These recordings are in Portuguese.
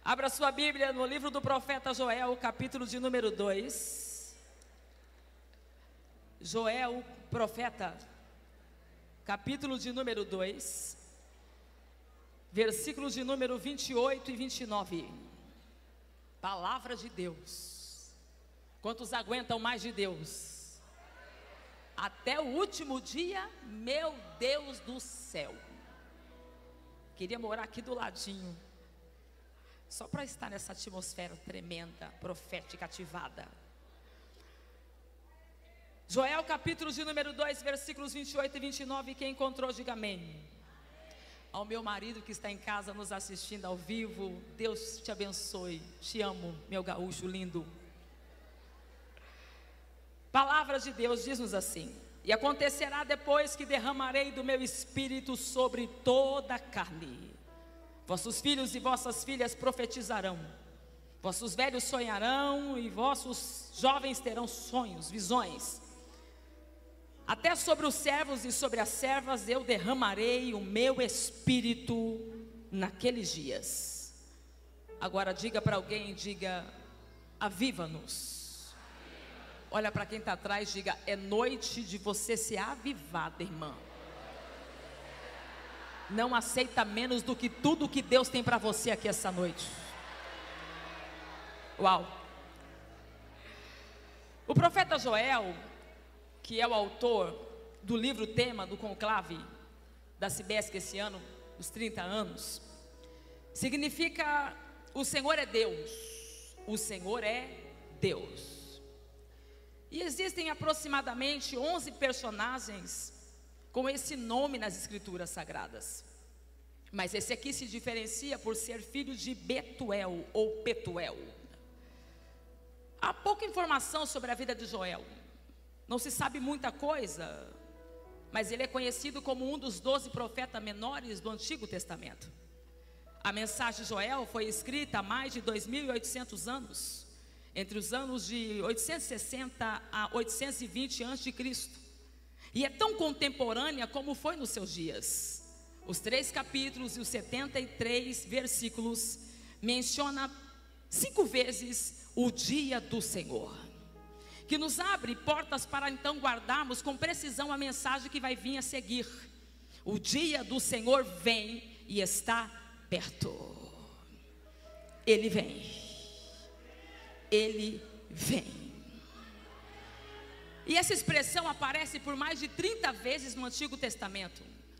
Abra sua Bíblia no livro do profeta Joel, capítulo de número 2. Joel, profeta, capítulo de número 2, versículos de número 28 e 29. Palavra de Deus. Quantos aguentam mais de Deus? Até o último dia, meu Deus do céu. Queria morar aqui do ladinho, só para estar nessa atmosfera tremenda, profética, ativada. Joel, capítulo de número 2, versículos 28 e 29. Quem encontrou, diga amém. Ao meu marido que está em casa nos assistindo ao vivo, Deus te abençoe. Te amo, meu gaúcho lindo. Palavra de Deus diz-nos assim: e acontecerá depois que derramarei do meu espírito sobre toda a carne. Vossos filhos e vossas filhas profetizarão, vossos velhos sonharão e vossos jovens terão sonhos, visões. Até sobre os servos e sobre as servas eu derramarei o meu espírito naqueles dias. Agora diga para alguém, diga: aviva-nos. Olha para quem está atrás, diga: é noite de você ser avivada, irmã. Não aceita menos do que tudo que Deus tem para você aqui essa noite. Uau! O profeta Joel, que é o autor do livro tema do conclave da Cibesca esse ano, os 30 anos, significa: o Senhor é Deus, o Senhor é Deus. E existem aproximadamente 11 personagens com esse nome nas escrituras sagradas, mas esse aqui se diferencia por ser filho de Betuel ou Petuel. Há pouca informação sobre a vida de Joel, não se sabe muita coisa, mas ele é conhecido como um dos 12 profetas menores do Antigo Testamento. A mensagem de Joel foi escrita há mais de 2.800 anos, entre os anos de 860 a 820 a.C., e é tão contemporânea como foi nos seus dias. Os 3 capítulos e os 73 versículos mencionam 5 vezes o dia do Senhor, que nos abre portas para então guardarmos com precisão a mensagem que vai vir a seguir. O dia do Senhor vem e está perto. Ele vem. Ele vem. E essa expressão aparece por mais de 30 vezes no Antigo Testamento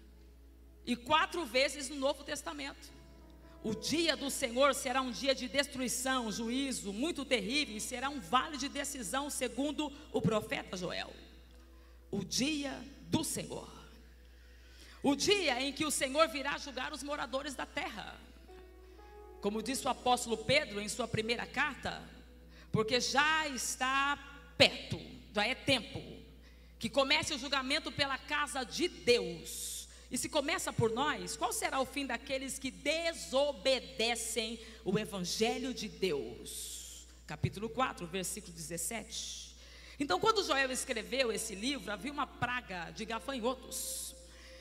e 4 vezes no Novo Testamento. O dia do Senhor será um dia de destruição, juízo muito terrível, e será um vale de decisão, segundo o profeta Joel. O dia do Senhor, o dia em que o Senhor virá julgar os moradores da terra, como disse o apóstolo Pedro em sua primeira carta, porque já está perto, já é tempo que comece o julgamento pela casa de Deus. E se começa por nós, qual será o fim daqueles que desobedecem o Evangelho de Deus? Capítulo 4, versículo 17. Então, quando Joel escreveu esse livro, havia uma praga de gafanhotos,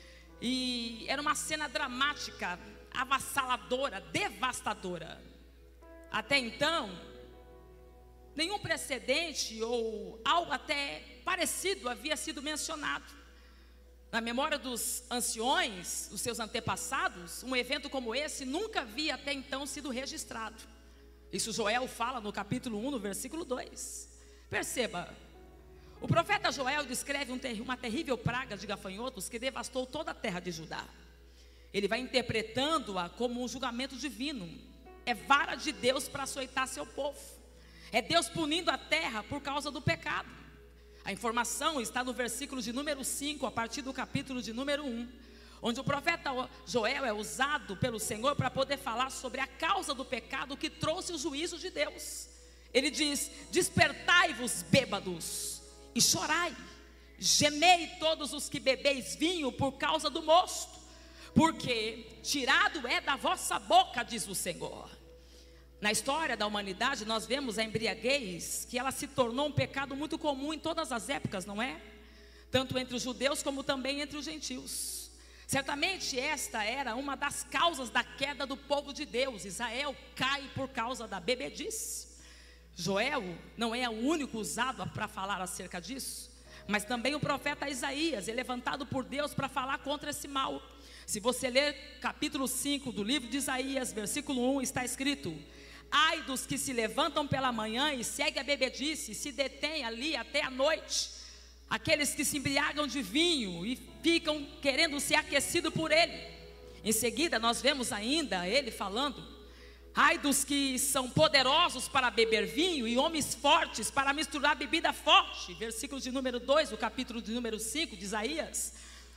e era uma cena dramática, avassaladora, devastadora. Até então, nenhum precedente ou algo até parecido havia sido mencionado. Na memória dos anciões, os seus antepassados, um evento como esse nunca havia até então sido registrado. Isso Joel fala no capítulo 1, no versículo 2. Perceba, o profeta Joel descreve uma terrível praga de gafanhotos que devastou toda a terra de Judá. Ele vai interpretando-a como um julgamento divino. É vara de Deus para açoitar seu povo. É Deus punindo a terra por causa do pecado. A informação está no versículo de número 5, a partir do capítulo de número 1, onde o profeta Joel é usado pelo Senhor para poder falar sobre a causa do pecado que trouxe o juízo de Deus. Ele diz: despertai-vos, bêbados, e chorai, gemei todos os que bebeis vinho por causa do mosto, porque tirado é da vossa boca, diz o Senhor. Na história da humanidade nós vemos a embriaguez, que ela se tornou um pecado muito comum em todas as épocas, não é? Tanto entre os judeus como também entre os gentios. Certamente esta era uma das causas da queda do povo de Deus. Israel cai por causa da bebedice. Joel não é o único usado para falar acerca disso, mas também o profeta Isaías é levantado por Deus para falar contra esse mal. Se você ler capítulo 5 do livro de Isaías, versículo 1, está escrito: ai dos que se levantam pela manhã e seguem a bebedice, e se detêm ali até a noite, aqueles que se embriagam de vinho e ficam querendo ser aquecido por ele. Em seguida nós vemos ainda ele falando: ai dos que são poderosos para beber vinho e homens fortes para misturar bebida forte. Versículo de número 2, do capítulo de número 5 de Isaías.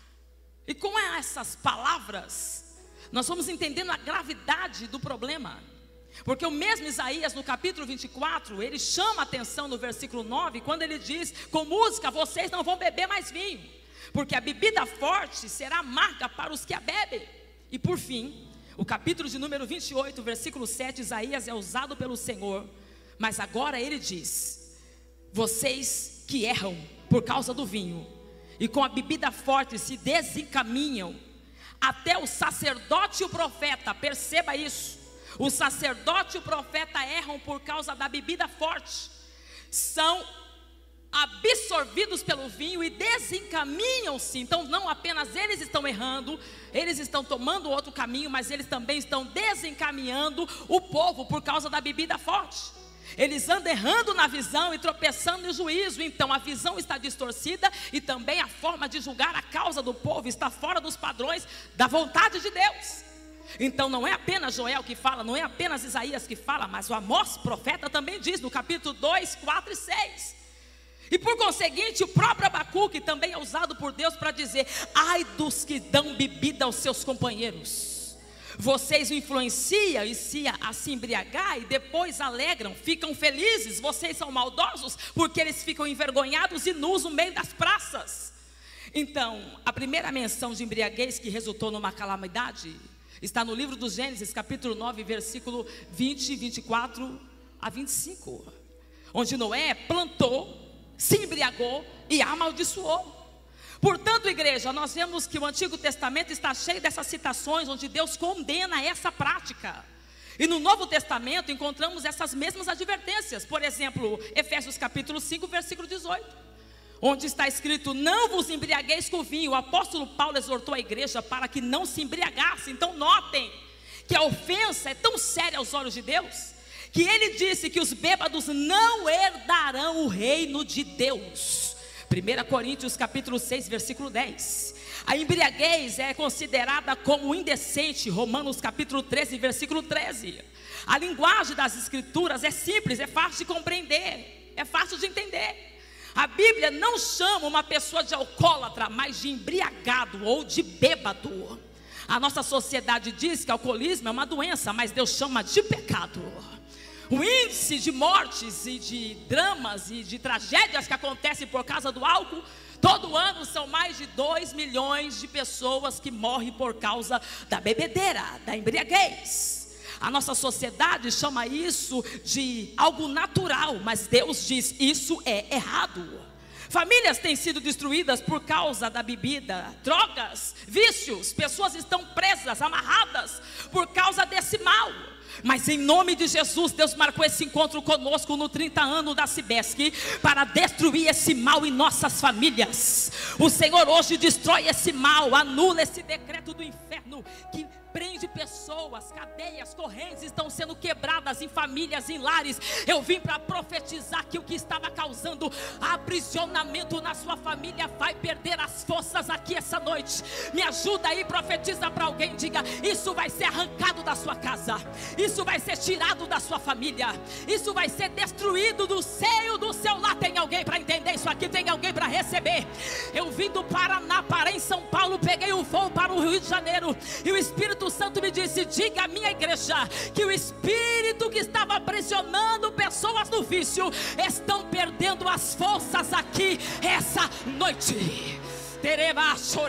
E com essas palavras nós vamos entendendo a gravidade do problema. Porque o mesmo Isaías, no capítulo 24, ele chama a atenção no versículo 9, quando ele diz: com música vocês não vão beber mais vinho, porque a bebida forte será amarga para os que a bebem. E por fim, o capítulo de número 28, versículo 7, Isaías é usado pelo Senhor, mas agora ele diz: vocês que erram por causa do vinho, e com a bebida forte se desencaminham, até o sacerdote e o profeta, perceba isso, o sacerdote e o profeta erram por causa da bebida forte, são absorvidos pelo vinho e desencaminham-se. Então não apenas eles estão errando, eles estão tomando outro caminho, mas eles também estão desencaminhando o povo por causa da bebida forte. Eles andam errando na visão e tropeçando no juízo. Então a visão está distorcida e também a forma de julgar a causa do povo está fora dos padrões da vontade de Deus. Então não é apenas Joel que fala, não é apenas Isaías que fala, mas o Amós, profeta, também diz no capítulo 2, 4 e 6. E por conseguinte o próprio Abacuque também é usado por Deus para dizer: ai dos que dão bebida aos seus companheiros, vocês o influenciam e se embriagar e depois alegram, ficam felizes. Vocês são maldosos porque eles ficam envergonhados e nus no meio das praças. Então a primeira menção de embriaguez que resultou numa calamidade está no livro do Gênesis, capítulo 9, versículo 20, 24 a 25, onde Noé plantou, se embriagou e amaldiçoou. Portanto, igreja, nós vemos que o Antigo Testamento está cheio dessas citações onde Deus condena essa prática. E no Novo Testamento encontramos essas mesmas advertências. Por exemplo, Efésios capítulo 5, versículo 18, onde está escrito: não vos embriagueis com vinho. O apóstolo Paulo exortou a igreja para que não se embriagasse. Então notem que a ofensa é tão séria aos olhos de Deus, que ele disse que os bêbados não herdarão o reino de Deus. 1 Coríntios capítulo 6, versículo 10. A embriaguez é considerada como indecente. Romanos capítulo 13, versículo 13. A linguagem das escrituras é simples, é fácil de compreender, é fácil de entender. A Bíblia não chama uma pessoa de alcoólatra, mas de embriagado ou de bêbado. A nossa sociedade diz que alcoolismo é uma doença, mas Deus chama de pecado. O índice de mortes e de dramas e de tragédias que acontecem por causa do álcool, todo ano são mais de 2 milhões de pessoas que morrem por causa da bebedeira, da embriaguez. A nossa sociedade chama isso de algo natural, mas Deus diz: isso é errado. Famílias têm sido destruídas por causa da bebida, drogas, vícios. Pessoas estão presas, amarradas por causa desse mal. Mas em nome de Jesus, Deus marcou esse encontro conosco no 30 anos da Cibesc para destruir esse mal em nossas famílias. O Senhor hoje destrói esse mal, anula esse decreto do inferno que prende pessoas, cadeias, correntes estão sendo quebradas em famílias, em lares. Eu vim para profetizar que o que estava causando aprisionamento na sua família vai perder as forças aqui essa noite. Me ajuda aí, profetiza para alguém, diga: isso vai ser arrancado da sua casa, isso vai ser tirado da sua família, isso vai ser destruído do seio do seu lar. Tem alguém para entender isso aqui? Tem alguém para receber? Eu vim do Paraná, parei em São Paulo, peguei um voo para o Rio de Janeiro e o Espírito Santo me disse: diga à minha igreja que o espírito que estava aprisionando pessoas no vício estão perdendo as forças aqui essa noite.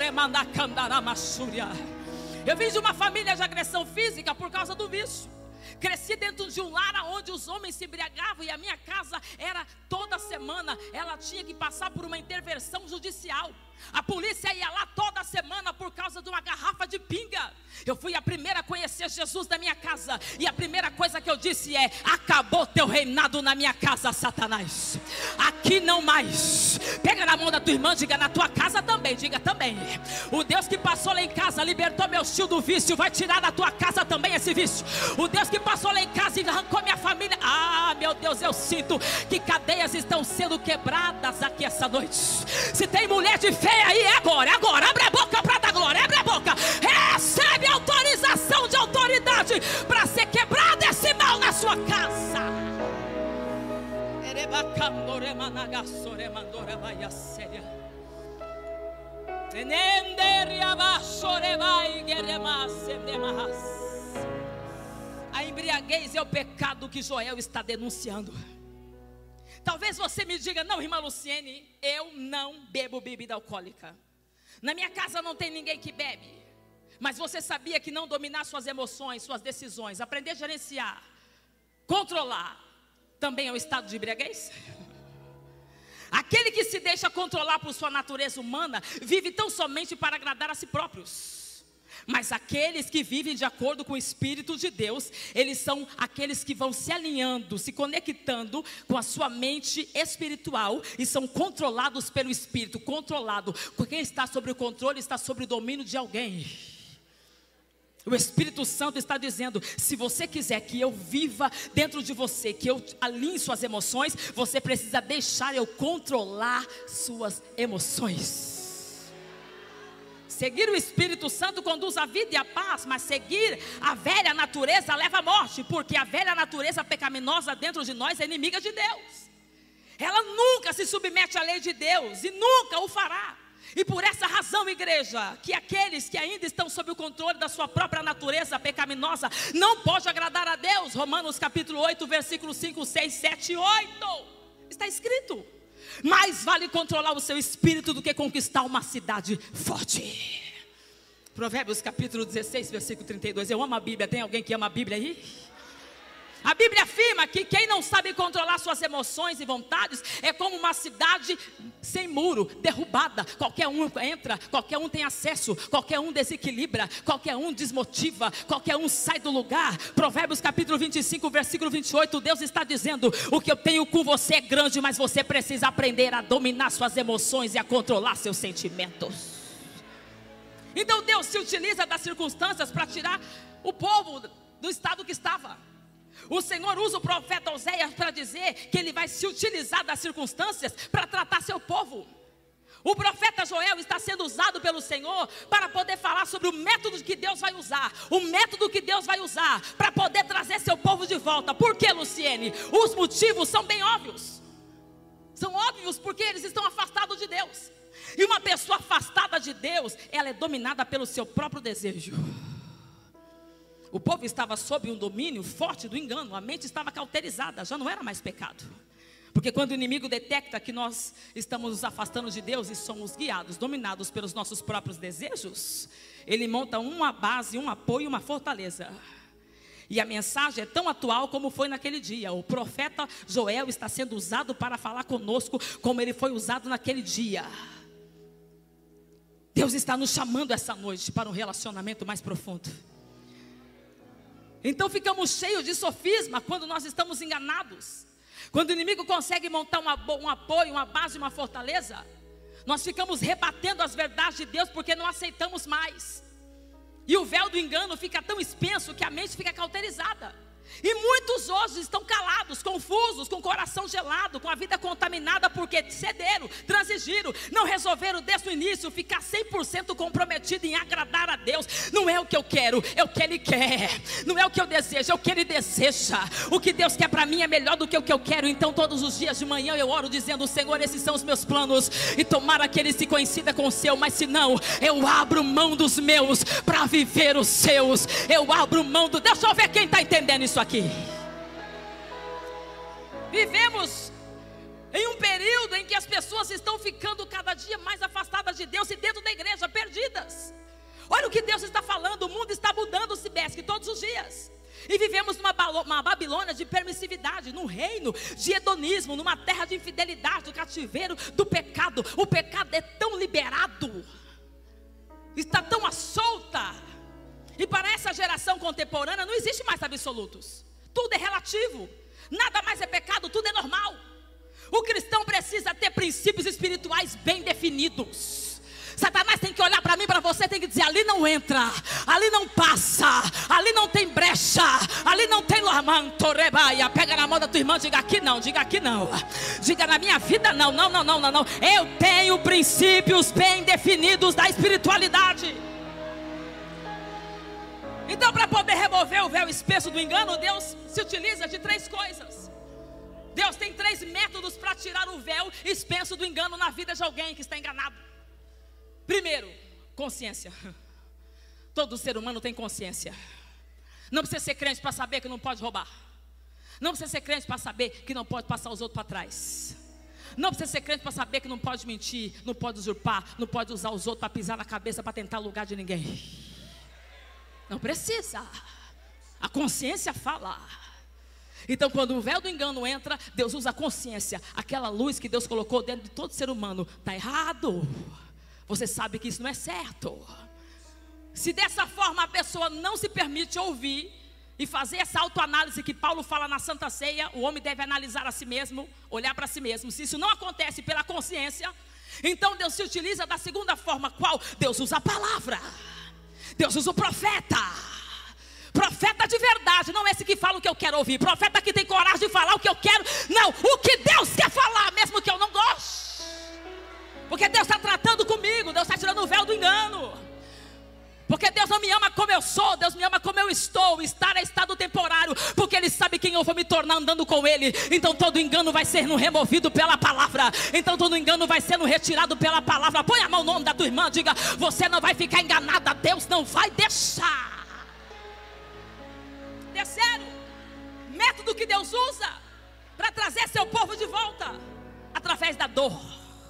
Eu vim de uma família de agressão física por causa do vício. Cresci dentro de um lar onde os homens se embriagavam e a minha casa era toda semana, ela tinha que passar por uma intervenção judicial. A polícia ia lá toda semana por causa de uma garrafa de pinga. Eu fui a primeira a conhecer Jesus na minha casa, e a primeira coisa que eu disse é: acabou teu reinado na minha casa, Satanás. Aqui não mais. Pega na mão da tua irmã, diga: na tua casa também, diga também. O Deus que passou lá em casa, libertou meu tio do vício, vai tirar da tua casa também esse vício. O Deus que passou lá em casa e arrancou minha família. Ah, meu Deus, eu sinto que cadeias estão sendo quebradas aqui essa noite. Se tem mulher de fé aí, é agora, abre a boca para dar glória, abre a boca, recebe autorização de autoridade para ser quebrado esse mal na sua casa. A embriaguez é o pecado que Joel está denunciando. Talvez você me diga: não, irmã Luciene, eu não bebo bebida alcoólica. Na minha casa não tem ninguém que bebe. Mas você sabia que não dominar suas emoções, suas decisões, aprender a gerenciar, controlar, também é um estado de embriaguez? Aquele que se deixa controlar por sua natureza humana vive tão somente para agradar a si próprios. Mas aqueles que vivem de acordo com o Espírito de Deus, eles são aqueles que vão se alinhando, se conectando com a sua mente espiritual e são controlados pelo Espírito. Controlado, quem está sobre o controle está sobre o domínio de alguém. O Espírito Santo está dizendo: se você quiser que eu viva dentro de você, que eu alinhe suas emoções, você precisa deixar eu controlar suas emoções. Seguir o Espírito Santo conduz a vida e a paz, mas seguir a velha natureza leva à morte, porque a velha natureza pecaminosa dentro de nós é inimiga de Deus. Ela nunca se submete à lei de Deus e nunca o fará. E por essa razão, igreja, que aqueles que ainda estão sob o controle da sua própria natureza pecaminosa não pode agradar a Deus. Romanos capítulo 8, versículos 5, 6, 7 e 8. Está escrito: mais vale controlar o seu espírito do que conquistar uma cidade forte. Provérbios capítulo 16, versículo 32. Eu amo a Bíblia. Tem alguém que ama a Bíblia aí? A Bíblia afirma que quem não sabe controlar suas emoções e vontades é como uma cidade sem muro, derrubada. Qualquer um entra, qualquer um tem acesso, qualquer um desequilibra, qualquer um desmotiva, qualquer um sai do lugar. Provérbios capítulo 25, versículo 28, Deus está dizendo: o que eu tenho com você é grande, mas você precisa aprender a dominar suas emoções e a controlar seus sentimentos. Então Deus se utiliza das circunstâncias para tirar o povo do estado que estava. O Senhor usa o profeta Oséias para dizer que ele vai se utilizar das circunstâncias para tratar seu povo. O profeta Joel está sendo usado pelo Senhor para poder falar sobre o método que Deus vai usar. O método que Deus vai usar para poder trazer seu povo de volta. Por que, Luciene? Os motivos são bem óbvios. São óbvios porque eles estão afastados de Deus. E uma pessoa afastada de Deus, ela é dominada pelo seu próprio desejo. O povo estava sob um domínio forte do engano. A mente estava cauterizada, já não era mais pecado. Porque quando o inimigo detecta que nós estamos nos afastando de Deus e somos guiados, dominados pelos nossos próprios desejos, ele monta uma base, um apoio, uma fortaleza. E a mensagem é tão atual como foi naquele dia. O profeta Joel está sendo usado para falar conosco como ele foi usado naquele dia. Deus está nos chamando essa noite para um relacionamento mais profundo. Então ficamos cheios de sofisma quando nós estamos enganados. Quando o inimigo consegue montar um apoio, uma base, uma fortaleza, nós ficamos rebatendo as verdades de Deus porque não aceitamos mais. E o véu do engano fica tão espesso que a mente fica cauterizada. E muitos hoje estão calados, confusos, com o coração gelado, com a vida contaminada, porque cederam, transigiram, não resolveram desde o início ficar 100% comprometido em agradar a Deus. Não é o que eu quero, é o que Ele quer. Não é o que eu desejo, é o que Ele deseja. O que Deus quer para mim é melhor do que o que eu quero. Então todos os dias de manhã eu oro dizendo: Senhor, esses são os meus planos. E tomara que Ele se coincida com o seu. Mas se não, eu abro mão dos meus para viver os seus. Eu abro mão do... Deixa eu ver quem está entendendo isso aqui. Vivemos em um período em que as pessoas estão ficando cada dia mais afastadas de Deus e dentro da igreja, perdidas. Olha o que Deus está falando. O mundo está mudando, Sibesque, todos os dias. E vivemos numa Babilônia de permissividade, num reino de hedonismo, numa terra de infidelidade, do cativeiro, do pecado. O pecado é tão liberado, está tão à solta. E para essa geração contemporânea não existe mais absolutos. Tudo é relativo, nada mais é pecado, tudo é normal. O cristão precisa ter princípios espirituais bem definidos. Satanás tem que olhar para mim, para você, tem que dizer: ali não entra, ali não passa, ali não tem brecha, ali não tem lamantorebaia. Pega na mão da tua irmã, diga aqui não, diga aqui não, diga na minha vida não, não. Eu tenho princípios bem definidos da espiritualidade. Então, para poder remover o véu espesso do engano, Deus se utiliza de 3 coisas. Deus tem 3 métodos para tirar o véu espesso do engano na vida de alguém que está enganado. Primeiro, consciência. Todo ser humano tem consciência. Não precisa ser crente para saber que não pode roubar. Não precisa ser crente para saber que não pode passar os outros para trás. Não precisa ser crente para saber que não pode mentir, não pode usurpar, não pode usar os outros para pisar na cabeça, para tentar lugar de ninguém. Não precisa. A consciência fala. Então, quando o véu do engano entra, Deus usa a consciência. Aquela luz que Deus colocou dentro de todo ser humano. Está errado. Você sabe que isso não é certo. Se dessa forma a pessoa não se permite ouvir e fazer essa autoanálise que Paulo fala na Santa Ceia, o homem deve analisar a si mesmo, olhar para si mesmo. Se isso não acontece pela consciência, então Deus se utiliza da segunda forma. Qual? Deus usa a palavra. Deus usa o profeta. Profeta de verdade, não esse que fala o que eu quero ouvir. Profeta que tem coragem de falar o que eu quero. Não, o que Deus quer falar, mesmo que eu não goste. Porque Deus está tratando comigo, Deus está tirando o véu do engano. Porque Deus não me ama como eu sou, Deus me ama como eu estou. Estar é estado temporário, porque Ele sabe quem eu vou me tornar andando com Ele. Então todo engano vai ser removido pela palavra. Então todo engano vai sendo retirado pela palavra. Põe a mão no nome da tua irmã, diga: você não vai ficar enganada, Deus não vai deixar. Terceiro método que Deus usa para trazer seu povo de volta, através da dor.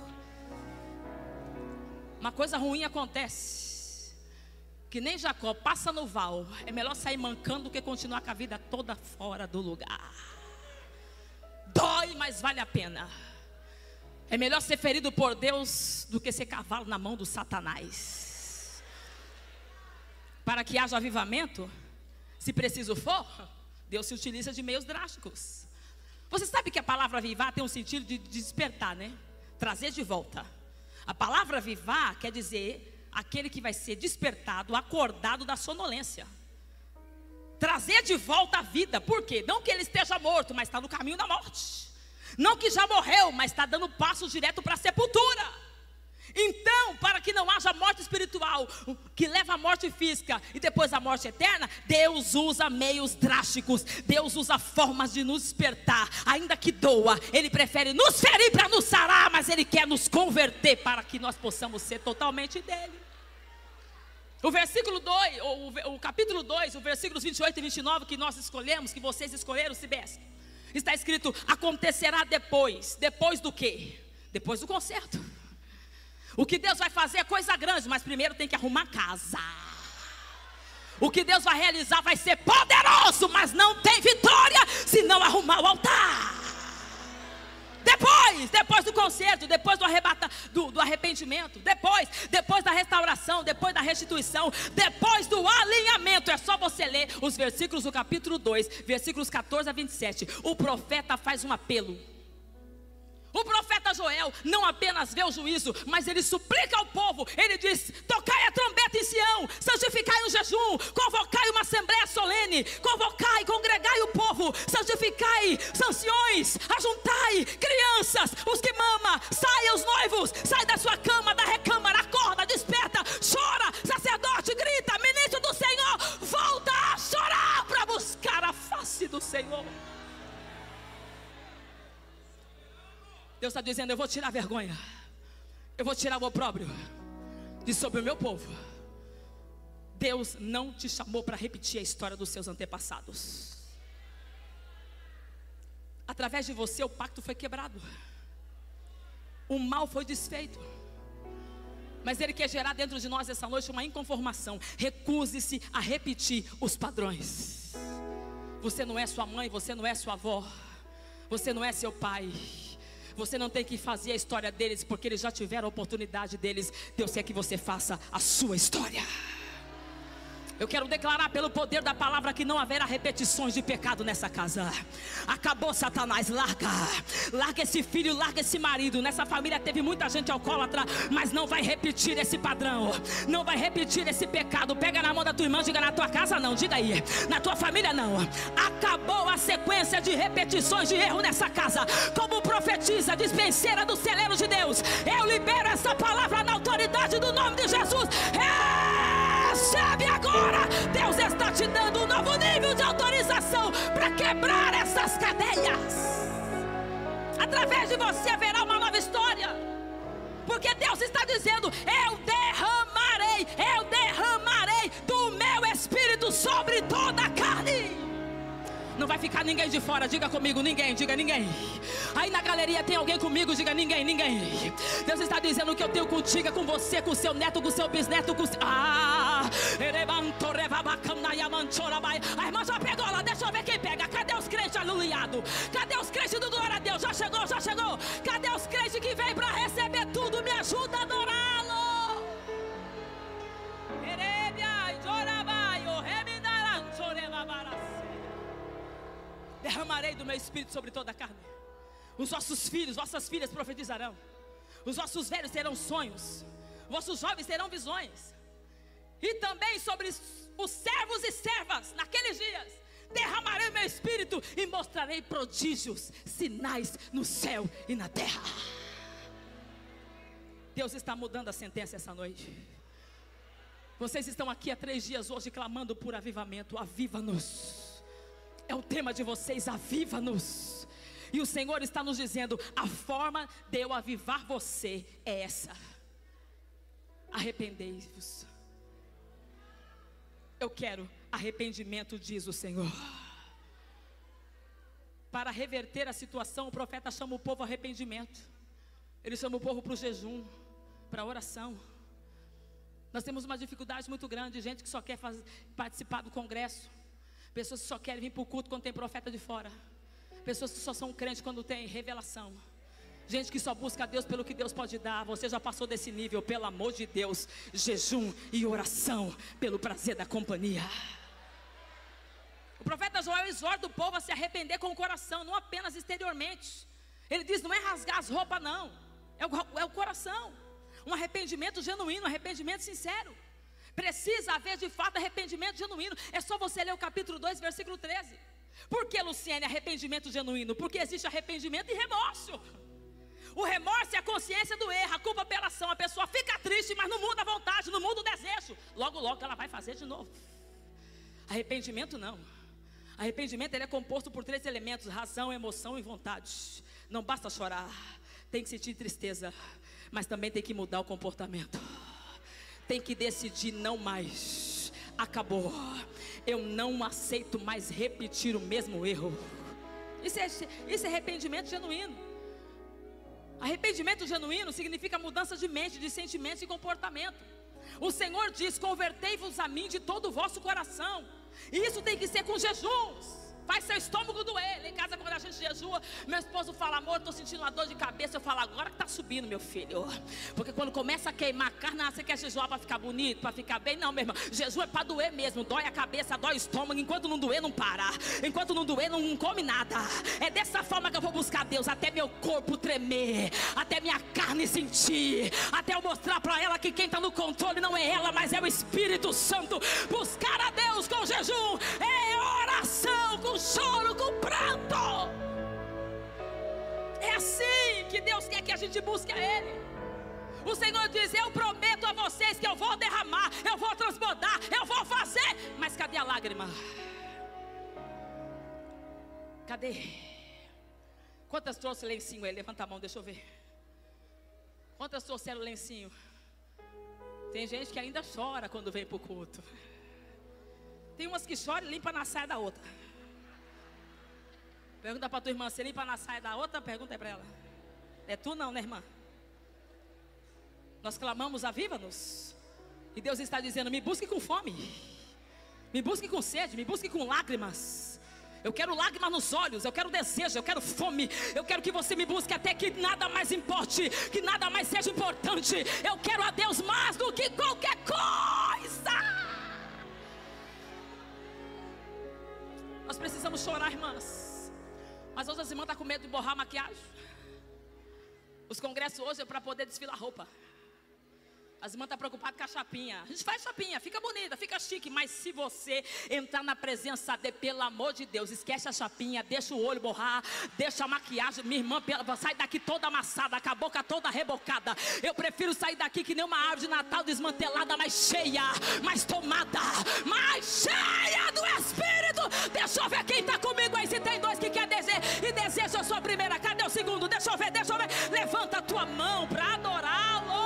Uma coisa ruim acontece, que nem Jacó passa no val. É melhor sair mancando do que continuar com a vida toda fora do lugar. Dói, mas vale a pena. É melhor ser ferido por Deus do que ser cavalo na mão do Satanás. Para que haja avivamento, se preciso for, Deus se utiliza de meios drásticos. Você sabe que a palavra avivar tem um sentido de despertar, né? Trazer de volta. A palavra avivar quer dizer aquele que vai ser despertado, acordado da sonolência. Trazer de volta a vida. Por quê? Não que ele esteja morto, mas está no caminho da morte. Não que já morreu, mas está dando passo direto para a sepultura. Então, para que não haja morte espiritual, que leva à morte física e depois à morte eterna, Deus usa meios drásticos. Deus usa formas de nos despertar, ainda que doa. Ele prefere nos ferir para nos sarar, mas Ele quer nos converter para que nós possamos ser totalmente dele. O versículo 2, o capítulo 2, os versículos 28 e 29 que nós escolhemos, que vocês escolheram, Cibés, está escrito: acontecerá depois. Depois do quê? Depois do concerto. O que Deus vai fazer é coisa grande, mas primeiro tem que arrumar casa. O que Deus vai realizar vai ser poderoso, mas não tem vitória se não arrumar o altar. Depois do concerto, depois do arrependimento, depois da restauração, depois da restituição, depois do alinhamento. É só você ler os versículos do capítulo 2, versículos 14 a 27. O profeta faz um apelo. O profeta Joel não apenas vê o juízo, mas ele suplica ao povo. Ele diz: tocai a trombeta em Sião, santificai um jejum, convocai uma assembleia solene, convocai, congregai o povo, santificai anciões, ajuntai crianças, os que mamam, saia os noivos, sai da sua cama, da recâmara, acorda, desperta, chora, sacerdote, grita, ministro do Senhor, volta a chorar para buscar a face do Senhor. Deus está dizendo: eu vou tirar a vergonha, eu vou tirar o opróbrio de sobre o meu povo. Deus não te chamou para repetir a história dos seus antepassados. Através de você o pacto foi quebrado, o mal foi desfeito. Mas Ele quer gerar dentro de nós essa noite uma inconformação. Recuse-se a repetir os padrões. Você não é sua mãe, você não é sua avó, você não é seu pai. Você não tem que fazer a história deles, porque eles já tiveram a oportunidade deles. Deus quer que você faça a sua história. Eu quero declarar pelo poder da palavra que não haverá repetições de pecado nessa casa. Acabou, Satanás, larga esse filho, larga esse marido. Nessa família teve muita gente alcoólatra, mas não vai repetir esse padrão, não vai repetir esse pecado. Pega na mão da tua irmã, diga: na tua casa não, diga aí, na tua família não. Acabou a sequência de repetições de erro nessa casa. Como profetiza, dispenseira do celeiro de Deus, eu libero essa palavra na autoridade do nome de Jesus. Recebe agora. Deus está te dando um novo nível de autorização para quebrar essas cadeias. Através de você haverá uma nova história, porque Deus está dizendo: eu derramarei do meu Espírito sobre toda a carne. Não vai ficar ninguém de fora, diga comigo, ninguém, diga ninguém. Aí na galeria tem alguém comigo, diga ninguém, ninguém. Deus está dizendo que eu tenho contigo, é com você, com seu neto, com seu bisneto, com... A irmã já pegou lá, deixa eu ver quem pega. Cadê os crentes aleluiados? Cadê os crentes do glória a Deus? Já chegou, já chegou. Cadê os crentes que vêm para receber tudo? Me ajuda a adorá-lo. Derramarei do meu Espírito sobre toda a carne. Os vossos filhos, vossas filhas profetizarão. Os vossos velhos terão sonhos. Vossos jovens terão visões. E também sobre os servos e servas, naqueles dias, derramarei o meu Espírito e mostrarei prodígios, sinais no céu e na terra. Deus está mudando a sentença essa noite. Vocês estão aqui há 3 dias hoje clamando por avivamento. Aviva-nos. É o tema de vocês, aviva-nos. E o Senhor está nos dizendo: a forma de eu avivar você é essa. Arrependei-vos. Eu quero arrependimento, diz o Senhor. Para reverter a situação, o profeta chama o povo ao arrependimento. Ele chama o povo para o jejum, para a oração. Nós temos uma dificuldade muito grande, gente que só quer participar do congresso. Pessoas que só querem vir para o culto quando tem profeta de fora. Pessoas que só são crentes quando tem revelação. Gente que só busca a Deus pelo que Deus pode dar. Você já passou desse nível, pelo amor de Deus. Jejum e oração pelo prazer da companhia. O profeta Joel exorta o povo a se arrepender com o coração, não apenas exteriormente. Ele diz: não é rasgar as roupas não, é o coração. Um arrependimento genuíno, um arrependimento sincero. Precisa haver de fato arrependimento genuíno. É só você ler o capítulo 2, versículo 13. Por que, Luciene, arrependimento genuíno? Porque existe arrependimento e remorso. O remorso é a consciência do erro, a culpa pela ação. A pessoa fica triste, mas não muda a vontade, não muda o desejo. Logo, logo ela vai fazer de novo. Arrependimento não. Arrependimento ele é composto por 3 elementos: razão, emoção e vontade. Não basta chorar, tem que sentir tristeza, mas também tem que mudar o comportamento. Tem que decidir não mais. Acabou. Eu não aceito mais repetir o mesmo erro. Isso é arrependimento genuíno. Arrependimento genuíno significa mudança de mente, de sentimentos e comportamento. O Senhor diz: convertei-vos a mim de todo o vosso coração. E isso tem que ser com jejuns. Faz seu estômago doer. Lá em casa, quando a gente jejua, meu esposo fala: amor, estou sentindo uma dor de cabeça. Eu falo: agora que está subindo, meu filho. Porque quando começa a queimar a carne, você quer jejuar para ficar bonito, para ficar bem? Não, meu irmão, jejum é para doer mesmo. Dói a cabeça, dói o estômago. Enquanto não doer, não para. Enquanto não doer, não come nada. É dessa forma que eu vou buscar Deus, até meu corpo tremer, até minha carne sentir, até eu mostrar para ela que quem está no controle não é ela, mas é o Espírito Santo. Buscar a Deus com jejum é oração, com choro, com pranto. É assim que Deus quer que a gente busque a Ele. O Senhor diz: eu prometo a vocês que eu vou derramar, eu vou transbordar, eu vou fazer. Mas cadê a lágrima? Cadê? Quantas trouxe lencinho aí? Levanta a mão, deixa eu ver. Quantas trouxeram lencinho? Tem gente que ainda chora quando vem para o culto. Tem umas que choram e limpam na saia da outra. Pergunta para tua irmã: você limpa na saia da outra? Pergunta aí para ela. É tu não, né, irmã? Nós clamamos: aviva-nos. E Deus está dizendo: me busque com fome, me busque com sede, me busque com lágrimas. Eu quero lágrimas nos olhos, eu quero desejo, eu quero fome. Eu quero que você me busque até que nada mais importe, que nada mais seja importante. Eu quero a Deus mais do que qualquer coisa. Nós precisamos chorar, irmãs. Mas hoje as irmãs estão com medo de borrar a maquiagem. Os congressos hoje é para poder desfilar roupa. As irmãs estão preocupadas com a chapinha. A gente faz chapinha, fica bonita, fica chique. Mas se você entrar na presença de, pelo amor de Deus, esquece a chapinha, deixa o olho borrar, deixa a maquiagem. Minha irmã, sai daqui toda amassada, com a boca toda rebocada. Eu prefiro sair daqui que nem uma árvore de Natal desmantelada, mais cheia, mais tomada, mais cheia do Espírito. Deixa eu ver quem está comigo aí. Se tem dois que quer e deseja a sua primeira, cadê o segundo? Deixa eu ver, deixa eu ver. Levanta a tua mão para adorá-lo.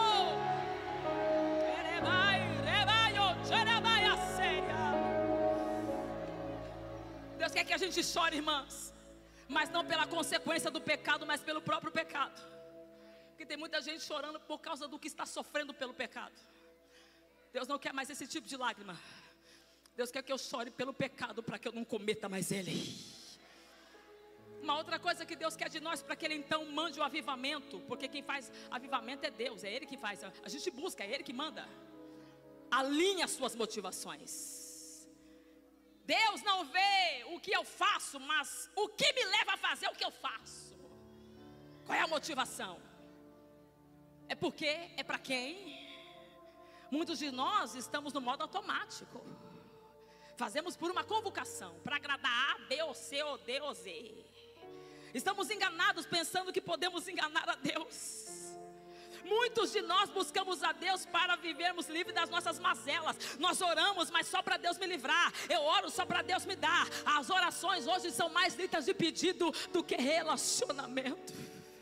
Deus quer que a gente chore, irmãs, mas não pela consequência do pecado, mas pelo próprio pecado. Porque tem muita gente chorando por causa do que está sofrendo pelo pecado. Deus não quer mais esse tipo de lágrima. Deus quer que eu chore pelo pecado, para que eu não cometa mais ele. Uma outra coisa que Deus quer de nós, para que Ele então mande o avivamento. Porque quem faz avivamento é Deus, é Ele que faz. A gente busca, é Ele que manda. Alinhe as suas motivações. Deus não vê o que eu faço, mas o que me leva a fazer o que eu faço. Qual é a motivação? É porque, é para quem? Muitos de nós estamos no modo automático. Fazemos por uma convocação, para agradar A, B, ou C, ou D, ou Z. Estamos enganados pensando que podemos enganar a Deus. Muitos de nós buscamos a Deus para vivermos livres das nossas mazelas. Nós oramos, mas só para Deus me livrar. Eu oro só para Deus me dar. As orações hoje são mais listas de pedido do que relacionamento.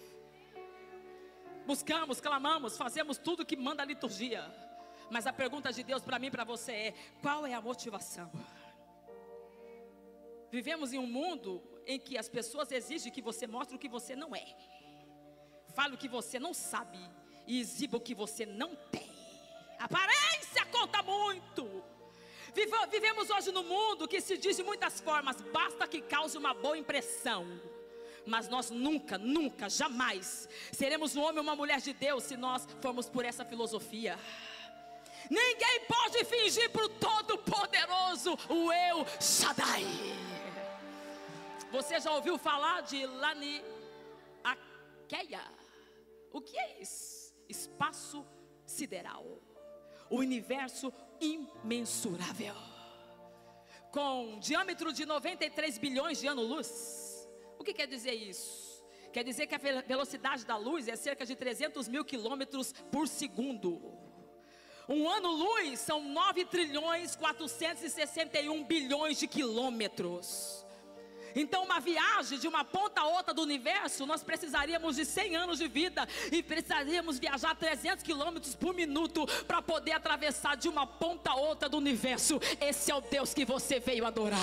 Buscamos, clamamos, fazemos tudo que manda a liturgia. Mas a pergunta de Deus para mim e para você é: qual é a motivação? Vivemos em um mundo em que as pessoas exigem que você mostre o que você não é, fale o que você não sabe e exiba o que você não tem. Aparência conta muito. Vivemos hoje num mundo que se diz de muitas formas: basta que cause uma boa impressão. Mas nós nunca, nunca, jamais seremos um homem ou uma mulher de Deus se nós formos por essa filosofia. Ninguém pode fingir para o Todo-Poderoso, o Eu Shaddai. Você já ouviu falar de Laniakeia? O que é isso? Espaço sideral, o universo imensurável, com diâmetro de 93 bilhões de anos-luz. O que quer dizer isso? Quer dizer que a velocidade da luz é cerca de 300 mil quilômetros por segundo. Um ano-luz são 9 trilhões 461 bilhões de quilômetros. Então uma viagem de uma ponta a outra do universo, nós precisaríamos de 100 anos de vida. E precisaríamos viajar 300 quilômetros por minuto para poder atravessar de uma ponta a outra do universo. Esse é o Deus que você veio adorar.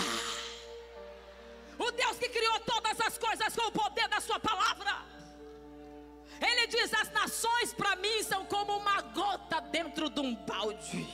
O Deus que criou todas as coisas com o poder da sua palavra. Ele diz: as nações para mim são como uma gota dentro de um balde.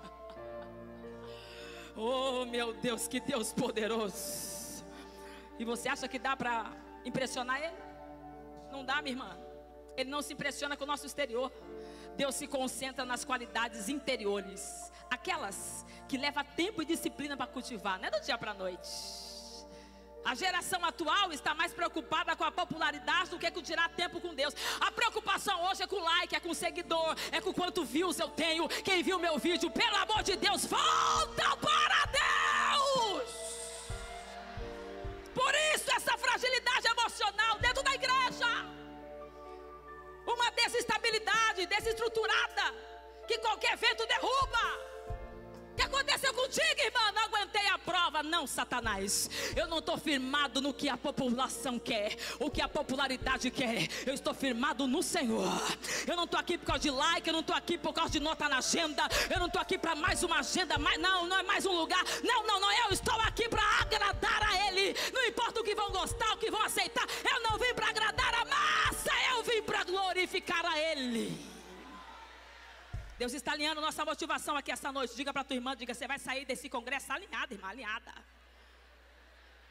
Oh meu Deus, que Deus poderoso. E você acha que dá para impressionar Ele? Não dá, minha irmã. Ele não se impressiona com o nosso exterior. Deus se concentra nas qualidades interiores, aquelas que leva tempo e disciplina para cultivar. Não é do dia para a noite. A geração atual está mais preocupada com a popularidade do que com tirar tempo com Deus. A preocupação hoje é com like, é com seguidor, é com quanto views eu tenho. Quem viu meu vídeo, pelo amor de Deus, volta para Deus. Por isso essa fragilidade emocional dentro da igreja, uma desestabilidade desestruturada que qualquer vento derruba. O que aconteceu contigo, irmã? Não aguentei a prova. Não, Satanás, eu não estou firmado no que a população quer, o que a popularidade quer. Eu estou firmado no Senhor. Eu não estou aqui por causa de like, eu não estou aqui por causa de nota na agenda, eu não estou aqui para mais uma agenda, não é mais um lugar. Não, eu estou aqui para agradar a Ele. Não importa o que vão gostar, o que vão aceitar. Eu não vim para agradar a massa, eu vim para glorificar a Ele. Deus está alinhando nossa motivação aqui essa noite. Diga para tua irmã, diga: você vai sair desse congresso alinhada, irmã, alinhada.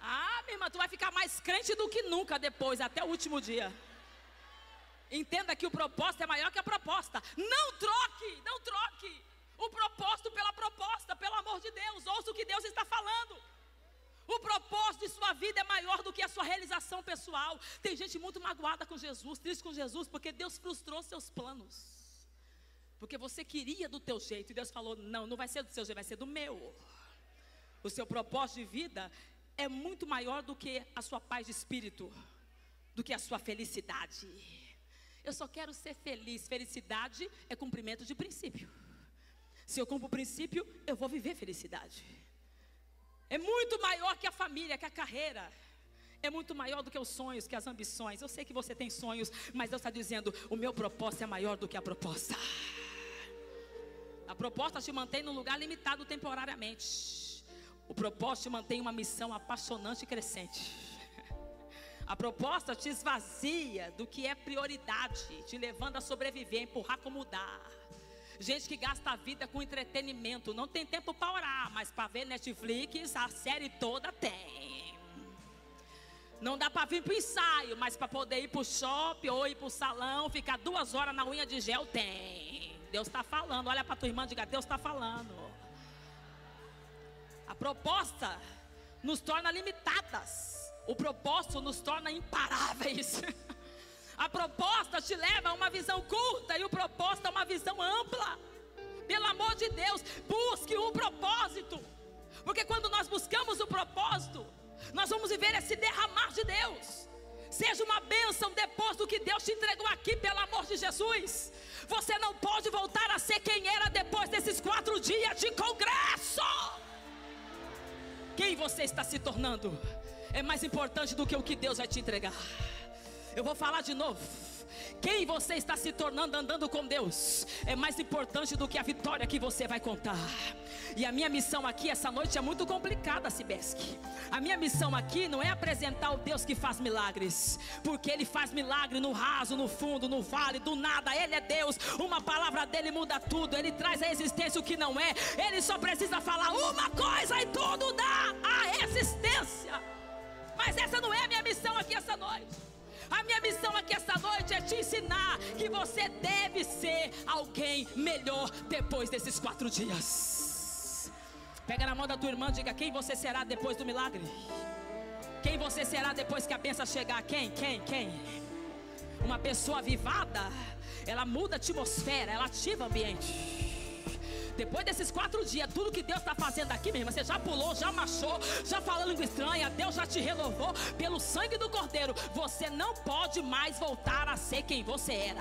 Ah, minha irmã, tu vai ficar mais crente do que nunca depois, até o último dia. Entenda que o propósito é maior que a proposta. Não troque o propósito pela proposta, pelo amor de Deus. Ouça o que Deus está falando. O propósito de sua vida é maior do que a sua realização pessoal. Tem gente muito magoada com Jesus, triste com Jesus, porque Deus frustrou seus planos. Porque você queria do teu jeito, e Deus falou, não vai ser do seu jeito, vai ser do meu. O seu propósito de vida é muito maior do que a sua paz de espírito, do que a sua felicidade. Eu só quero ser feliz. Felicidade é cumprimento de princípio. Se eu cumpro o princípio, eu vou viver felicidade. É muito maior que a família, que a carreira. É muito maior do que os sonhos, que as ambições. Eu sei que você tem sonhos, mas Deus está dizendo, o meu propósito é maior do que a proposta. A proposta te mantém num lugar limitado temporariamente. O propósito te mantém uma missão apaixonante e crescente. A proposta te esvazia do que é prioridade, te levando a sobreviver, a empurrar como dá. Gente que gasta a vida com entretenimento, não tem tempo para orar, mas para ver Netflix, a série toda tem. Não dá para vir para o ensaio, mas para poder ir para o shopping ou ir para o salão, ficar 2 horas na unha de gel, tem. Deus está falando, olha para tua irmã e diga, Deus está falando. A proposta nos torna limitadas. O propósito nos torna imparáveis. A proposta te leva a uma visão curta e o propósito a uma visão ampla. Pelo amor de Deus, busque um propósito. Porque quando nós buscamos o propósito, nós vamos viver esse derramar de Deus. Seja uma bênção depois do que Deus te entregou aqui, pelo amor de Jesus. Você não pode voltar a ser quem era depois desses 4 dias de congresso. Quem você está se tornando é mais importante do que o que Deus vai te entregar. Eu vou falar de novo. Quem você está se tornando andando com Deus é mais importante do que a vitória que você vai contar. E a minha missão aqui essa noite é muito complicada, Cibesque. A minha missão aqui não é apresentar o Deus que faz milagres, porque Ele faz milagre no raso, no fundo, no vale, do nada. Ele é Deus, uma palavra dele muda tudo. Ele traz à existência o que não é. Ele só precisa falar uma coisa e tudo dá a existência. Mas essa não é a minha missão aqui essa noite. A minha missão aqui essa noite é te ensinar que você deve ser alguém melhor depois desses 4 dias. Pega na mão da tua irmã e diga, quem você será depois do milagre? Quem você será depois que a bênção chegar? Quem? Uma pessoa avivada, ela muda a atmosfera, ela ativa o ambiente. Depois desses 4 dias, tudo que Deus está fazendo aqui, minha irmã, você já pulou, já marchou, já falou língua estranha, Deus já te renovou pelo sangue do Cordeiro. Você não pode mais voltar a ser quem você era.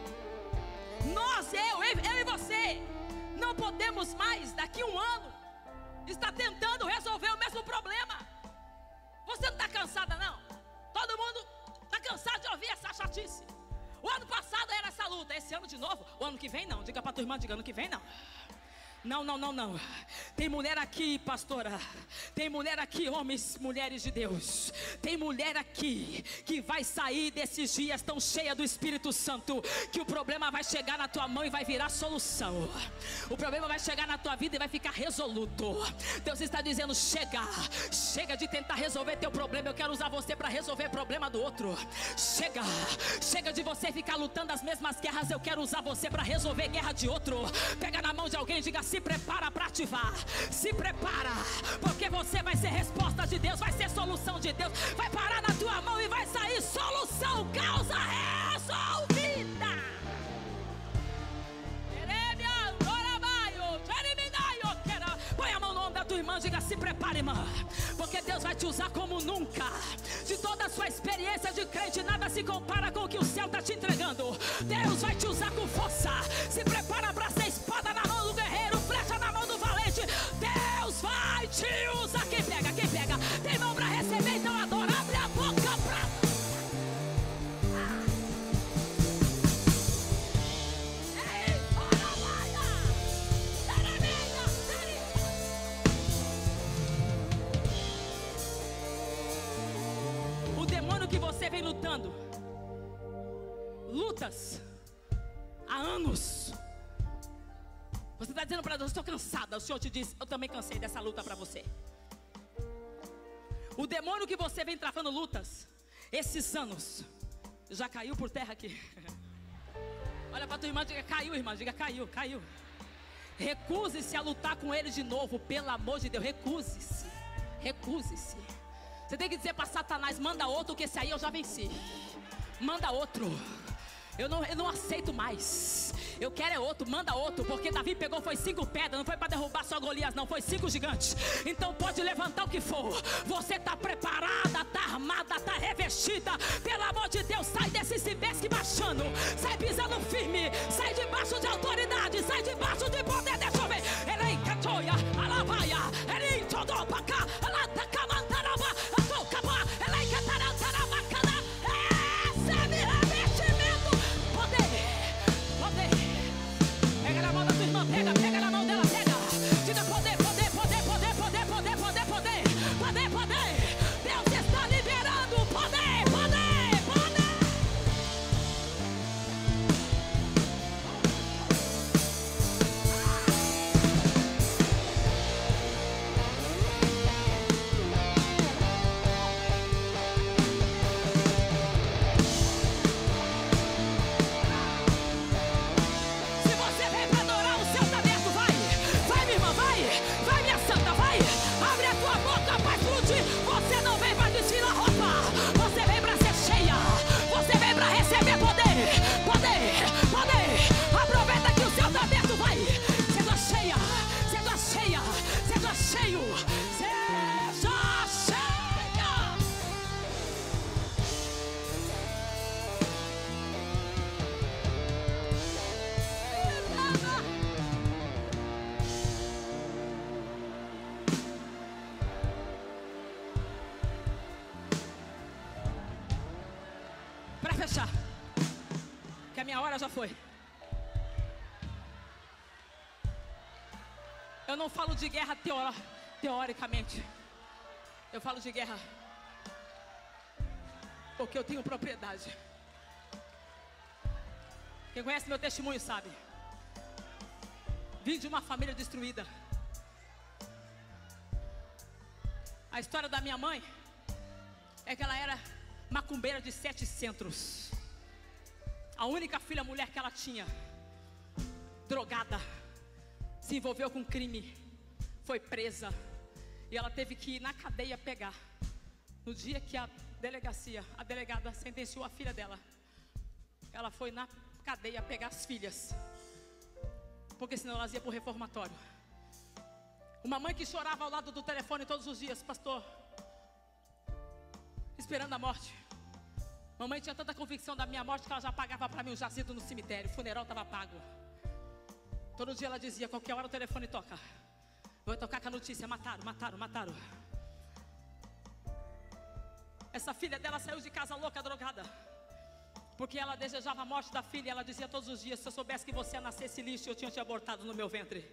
Eu e você, não podemos mais, daqui a 1 ano, estar tentando resolver o mesmo problema. Você não está cansada, não? Todo mundo está cansado de ouvir essa chatice. O ano passado era essa luta, esse ano de novo. O ano que vem não, diga para tua irmã, diga ano que vem não. Não. Tem mulher aqui, pastora. Tem mulher aqui, homens, mulheres de Deus. Tem mulher aqui que vai sair desses dias tão cheia do Espírito Santo, que o problema vai chegar na tua mão e vai virar solução. O problema vai chegar na tua vida e vai ficar resoluto. Deus está dizendo, chega de tentar resolver teu problema. Eu quero usar você para resolver o problema do outro. Chega de você ficar lutando as mesmas guerras. Eu quero usar você para resolver guerra de outro. Pega na mão de alguém e diga, se prepara para ativar. Se prepara, porque você vai ser resposta de Deus, vai ser solução de Deus. Vai parar na tua mão e vai sair solução, causa resolvida. Põe a mão no ombro da tua irmã e diga, se prepare, irmã, porque Deus vai te usar como nunca. De toda a sua experiência de crente, nada se compara com o que o céu está te entregando. Deus vai te usar com força. Se prepara para ser espada na mão do guerreiro, flecha na mão do valente. Deus vai te usar. Quem pega? Tem mão para receber, então adora. Abre a boca para... O demônio que você vem lutando, lutas há anos. Você está dizendo para Deus, estou cansada. O Senhor te diz, eu também cansei dessa luta para você. O demônio que você vem travando lutas esses anos já caiu por terra aqui. Olha para tua irmã, diga caiu, irmã, diga caiu, caiu. Recuse-se a lutar com ele de novo, pelo amor de Deus, recuse-se. Recuse-se. Você tem que dizer para Satanás: manda outro, que esse aí eu já venci. Manda outro. Eu não aceito mais. Eu quero é outro, manda outro. Porque Davi pegou, foi 5 pedras. Não foi para derrubar só Golias, não, foi 5 gigantes. Então pode levantar o que for. Você está preparada, está armada, está revestida. Pelo amor de Deus, sai desse cibesque baixando. Sai pisando firme. Sai debaixo de autoridade. Sai debaixo de poder. Deixa eu ver. Ele catoia, alabaia. Ele todo para cá. Ela tá camantaraba. Atocaba. Ele catarantaraba. Recebe revestimento. Poder. Pega na mão da tua irmã, pega na mão dela, pega. Diga poder. Deus está liberando poder. Se você vem para adorar, o céu está aberto, vai minha irmã, vai minha santa, vai. Abre a tua boca, vai fluir. Você não vem para desfilar roupa, você vem para ser cheia. Você vem para receber poder. Aproveita que o céu está aberto, vai. Seja cheio. Seja cheia. Para fechar, que a minha hora já foi. Eu não falo de guerra teoricamente. Eu falo de guerra porque eu tenho propriedade. Quem conhece meu testemunho sabe. Vim de uma família destruída. A história da minha mãe é que ela era macumbeira de 7 centros. A única filha mulher que ela tinha, drogada, se envolveu com crime, foi presa, e ela teve que ir na cadeia pegar. No dia que a delegada sentenciou a filha dela, ela foi na cadeia pegar as filhas, porque senão elas iam para o reformatório. Uma mãe que chorava ao lado do telefone todos os dias: pastor, esperando a morte. Mamãe tinha tanta convicção da minha morte que ela já pagava para mim um jazido no cemitério. O funeral estava pago. Todo dia ela dizia: qualquer hora o telefone toca. Vou tocar com a notícia: mataram. Essa filha dela saiu de casa louca, drogada, porque ela desejava a morte da filha. Ela dizia todos os dias: se eu soubesse que você ia nascer esse lixo, eu tinha te abortado no meu ventre.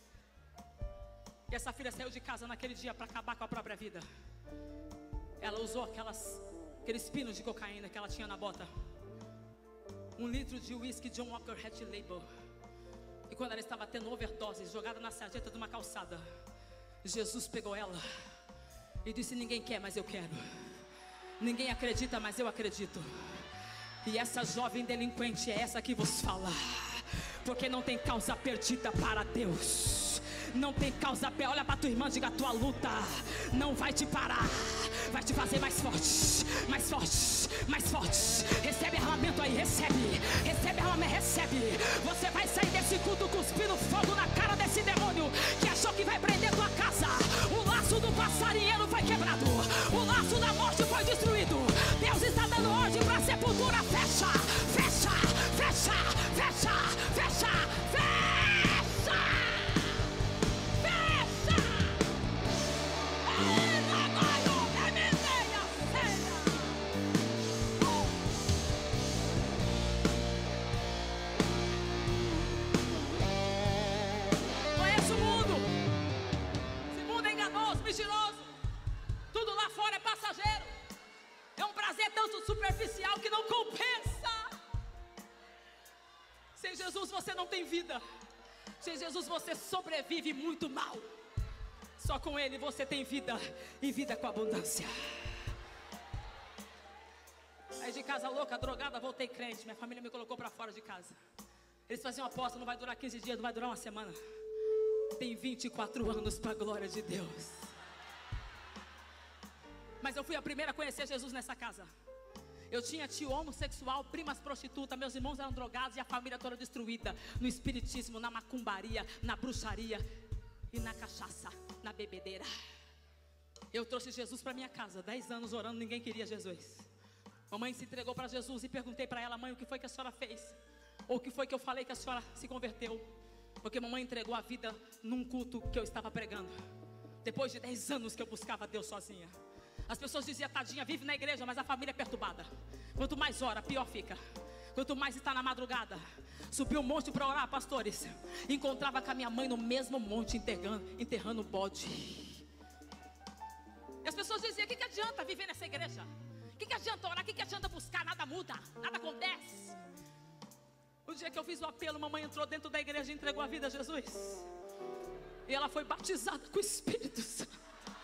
E essa filha saiu de casa naquele dia para acabar com a própria vida. Ela usou aqueles pinos de cocaína que ela tinha na bota, 1 litro de whisky John Walker Red Label. E quando ela estava tendo overdose, jogada na sarjeta de uma calçada, Jesus pegou ela e disse: ninguém quer, mas eu quero. Ninguém acredita, mas eu acredito. E essa jovem delinquente é essa que vos fala, porque não tem causa perdida para Deus. Não tem causa perdida. Olha para tua irmã, diga: a tua luta não vai te parar, vai te fazer mais forte, mais forte, mais forte. Recebe armamento aí, recebe armamento, recebe. Você vai sair desse culto cuspindo fogo na cara desse demônio que achou que vai prender tua casa. O laço do passarinheiro foi quebrado, o laço da morte foi destruído. Deus está dando ordem para a sepultura. Fecha, fecha, fecha, fecha, fecha, fecha. Conhece o mundo. Esse mundo é enganoso, mentiroso. Tudo lá fora é passageiro. É um prazer tanto superficial que não compensa. Sem Jesus você não tem vida. Sem Jesus você sobrevive muito mal. Só com Ele você tem vida, e vida com abundância. Aí de casa louca, drogada, voltei crente. Minha família me colocou para fora de casa. Eles faziam aposta, não vai durar 15 dias, não vai durar uma semana. Tem 24 anos para a glória de Deus. Mas eu fui a primeira a conhecer Jesus nessa casa. Eu tinha tio homossexual, primas prostitutas, meus irmãos eram drogados e a família toda destruída. No espiritismo, na macumbaria, na bruxaria e na cachaça, na bebedeira. Eu trouxe Jesus para minha casa, 10 anos orando, ninguém queria Jesus. Mamãe se entregou para Jesus e perguntei para ela: mãe, o que foi que a senhora fez? Ou o que foi que eu falei que a senhora se converteu? Porque mamãe entregou a vida num culto que eu estava pregando. Depois de 10 anos que eu buscava Deus sozinha. As pessoas diziam: tadinha, vive na igreja, mas a família é perturbada. Quanto mais ora, pior fica. Quanto mais está na madrugada. Subi um monte para orar, pastores. Encontrava com a minha mãe no mesmo monte, enterrando o bode. E as pessoas diziam: o que adianta viver nessa igreja? O que adianta orar? O que adianta buscar? Nada muda, nada acontece. O dia que eu fiz o apelo, mamãe entrou dentro da igreja e entregou a vida a Jesus. E ela foi batizada com o Espírito Santo.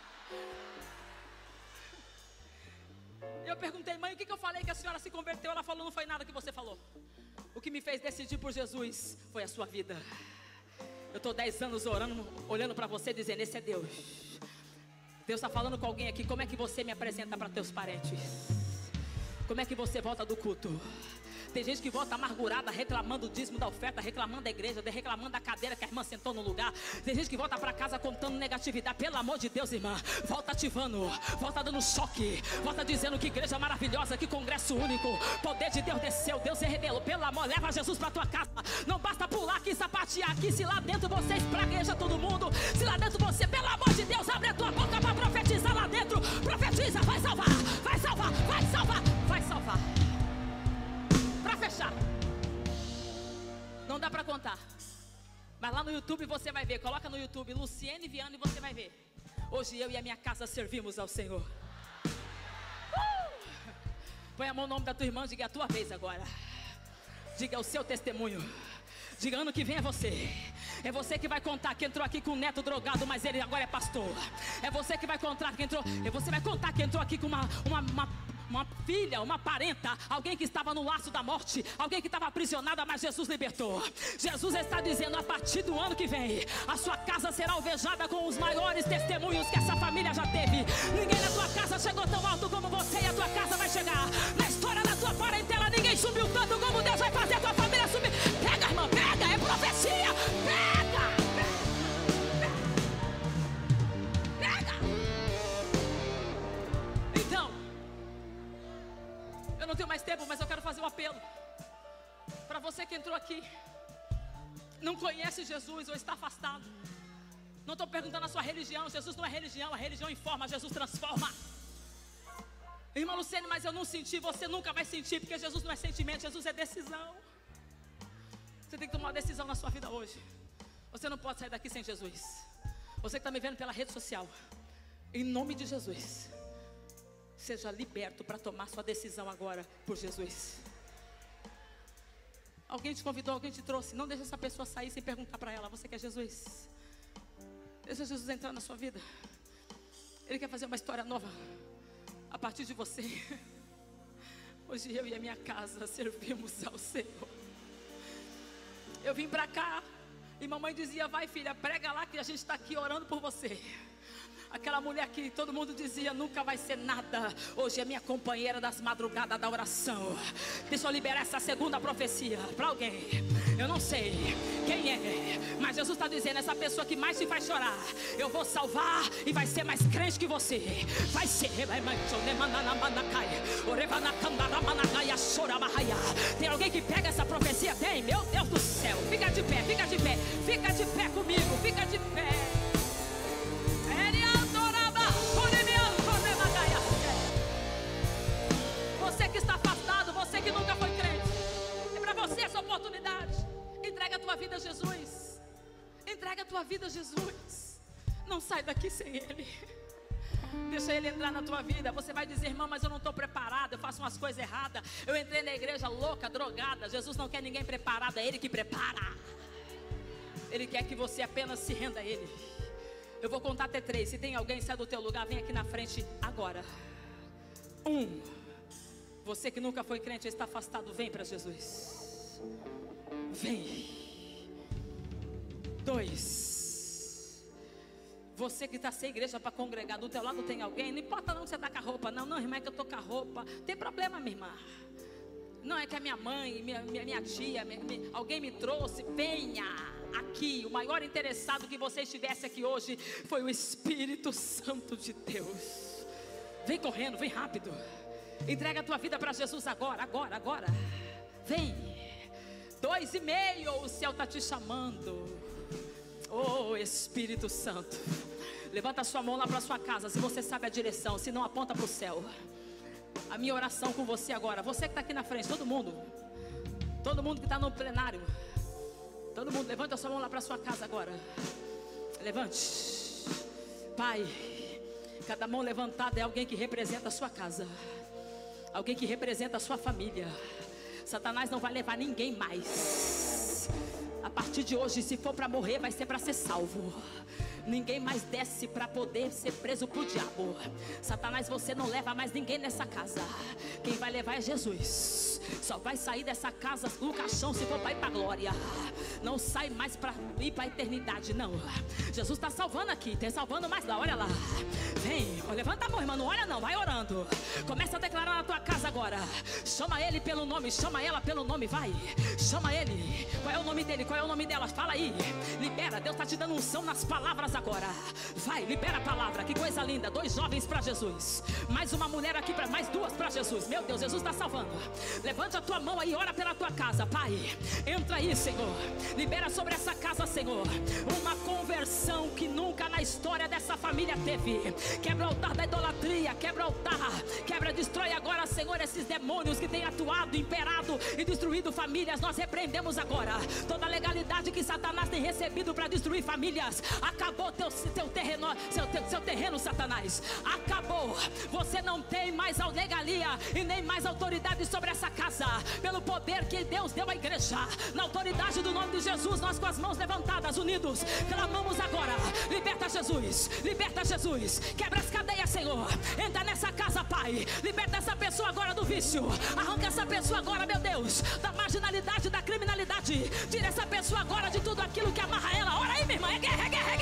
Eu perguntei: mãe, o que eu falei que a senhora se converteu? Ela falou: não foi nada que você falou. O que me fez decidir por Jesus foi a sua vida. Eu estou 10 anos orando, olhando para você, dizendo: esse é Deus. Deus está falando com alguém aqui. Como é que você me apresenta para teus parentes? Como é que você volta do culto? Tem gente que volta amargurada, reclamando do dízimo da oferta, reclamando da igreja, reclamando da cadeira que a irmã sentou no lugar. Tem gente que volta para casa contando negatividade. Pelo amor de Deus, irmã, volta ativando, volta dando choque, volta dizendo que igreja maravilhosa, que congresso único, poder de Deus desceu, Deus se revelou. Pelo amor, leva Jesus para tua casa. Não basta pular aqui, sapatear aqui. Se lá dentro você espragueja todo mundo, se lá dentro você, pelo amor de Deus, abre a tua boca para profetizar lá dentro. Profetiza, vai salvar, vai salvar, vai salvar, vai salvar. Para fechar, não dá para contar, mas lá no YouTube você vai ver. Coloca no YouTube Luciene Viana e você vai ver. Hoje eu e a minha casa servimos ao Senhor. Põe a mão no nome da tua irmã, diga: a tua vez agora. Diga o seu testemunho. Diga: ano que vem é você. É você que vai contar que entrou aqui com um neto drogado, mas ele agora é pastor. É você que vai contar que entrou. É você vai contar que entrou aqui com uma filha, uma parenta, alguém que estava no laço da morte, alguém que estava aprisionada, mas Jesus libertou. Jesus está dizendo: a partir do ano que vem, a sua casa será alvejada com os maiores testemunhos que essa família já teve. Ninguém na tua casa chegou tão alto como você, e a tua casa vai chegar. Na história da tua parentela, ninguém subiu tanto como Deus vai fazer a tua família subir. Pega, irmã, pega, é profecia. Pega. Eu não tenho mais tempo, mas eu quero fazer um apelo para você que entrou aqui, não conhece Jesus ou está afastado. Não estou perguntando a sua religião. Jesus não é religião, a religião informa, Jesus transforma. Irmã Luciene, mas eu não senti. Você nunca vai sentir, porque Jesus não é sentimento, Jesus é decisão. Você tem que tomar uma decisão na sua vida hoje. Você não pode sair daqui sem Jesus. Você que está me vendo pela rede social, em nome de Jesus, seja liberto para tomar sua decisão agora por Jesus. Alguém te convidou, alguém te trouxe. Não deixe essa pessoa sair sem perguntar para ela: você quer Jesus? Deixa Jesus entrar na sua vida. Ele quer fazer uma história nova a partir de você. Hoje eu e a minha casa servimos ao Senhor. Eu vim para cá e mamãe dizia: vai filha, prega lá que a gente está aqui orando por você. Aquela mulher que todo mundo dizia nunca vai ser nada, hoje é minha companheira das madrugadas da oração. Deixa eu liberar essa segunda profecia para alguém. Eu não sei quem é, mas Jesus está dizendo: essa pessoa que mais te faz chorar, eu vou salvar e vai ser mais crente que você. Vai ser. Tem alguém que pega essa profecia? Tem? Meu Deus do céu. Fica de pé, fica de pé. Fica de pé comigo, fica de pé. Você que está afastado, você que nunca foi crente, é para você essa oportunidade. Entrega a tua vida a Jesus. Entrega a tua vida a Jesus. Não sai daqui sem Ele. Deixa Ele entrar na tua vida. Você vai dizer: irmão, mas eu não estou preparado, eu faço umas coisas erradas, eu entrei na igreja louca, drogada. Jesus não quer ninguém preparado, é Ele que prepara. Ele quer que você apenas se renda a Ele. Eu vou contar até 3. Se tem alguém, sai do teu lugar, vem aqui na frente agora. 1. Você que nunca foi crente, está afastado, vem para Jesus. Vem. 2. Você que está sem igreja para congregar, do teu lado tem alguém. Não importa não que você está com a roupa. Não, irmã, é que eu estou com a roupa. Tem problema, minha irmã. Não, é que a minha mãe, minha tia, alguém me trouxe. Venha aqui. O maior interessado que você estivesse aqui hoje foi o Espírito Santo de Deus. Vem correndo, vem rápido. Entrega a tua vida para Jesus agora. Vem. 2,5. O céu está te chamando. Oh, Espírito Santo. Levanta a sua mão lá para sua casa, se você sabe a direção. Se não, aponta para o céu. A minha oração com você agora. Você que está aqui na frente, todo mundo que está no plenário, todo mundo, levanta a sua mão lá para sua casa agora. Levante. Pai, cada mão levantada é alguém que representa a sua casa, alguém que representa a sua família. Satanás não vai levar ninguém mais. A partir de hoje, se for para morrer, vai ser para ser salvo. Ninguém mais desce para poder ser preso pro diabo. Satanás, você não leva mais ninguém nessa casa. Quem vai levar é Jesus. Só vai sair dessa casa no caixão se for para ir para a glória. Não sai mais para ir para a eternidade, não. Jesus está salvando aqui, está salvando mais lá, olha lá. Vem, levanta a mão, irmão, não olha não, vai orando. Começa a declarar na tua casa agora. Chama ele pelo nome, chama ela pelo nome, vai. Chama ele. Qual é o nome dele, qual é o nome dela? Fala aí, libera, Deus está te dando unção nas palavras agora. Vai, libera a palavra, que coisa linda. 2 jovens para Jesus, mais uma mulher aqui, mais 2 para Jesus. Meu Deus, Jesus está salvando. Levante a tua mão aí, ora pela tua casa. Pai, entra aí, Senhor. Libera sobre essa casa, Senhor, uma conversão que nunca na história dessa família teve. Quebra o altar da idolatria, quebra o altar, quebra, destrói agora, Senhor, esses demônios que têm atuado, imperado e destruído famílias. Nós repreendemos agora toda a legalidade que Satanás tem recebido para destruir famílias. Acabou seu terreno, Satanás. Acabou. Você não tem mais a legalia e nem mais autoridade sobre essa casa, pelo poder que Deus deu à igreja. Na autoridade do nome de Jesus, nós com as mãos levantadas, unidos, clamamos agora. Liberta Jesus, liberta Jesus. Quebra as cadeias, Senhor. Entra nessa casa, Pai. Liberta essa pessoa agora do vício. Arranca essa pessoa agora, meu Deus, da marginalidade, da criminalidade. Tira essa pessoa agora de tudo aquilo que amarra ela. Ora aí, minha irmã, é guerra, é guerra.